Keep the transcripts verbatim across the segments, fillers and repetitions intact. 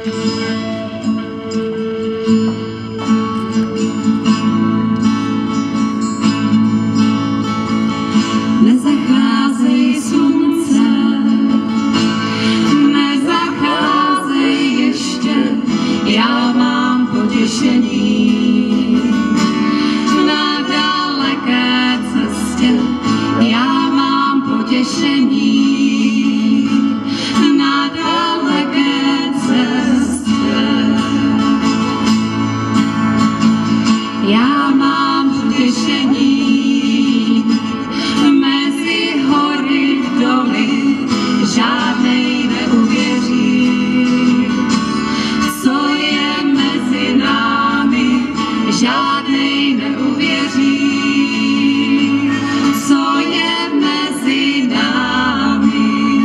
Nezacházej slunce, nezacházej ještě, já mám potěšení. Na daleké cestě já mám potěšení. Na daleké cestě já mám potěšení. Mezi hory doly žádnej neuvěří. Co je mezi námi, žádnej neuvěří. Co je mezi námi.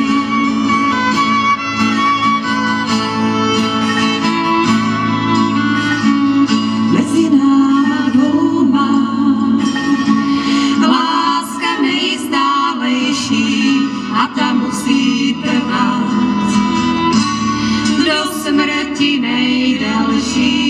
Mezi náma dvouma láska nejstálejší a ta musí trvat do smrti nejdelší.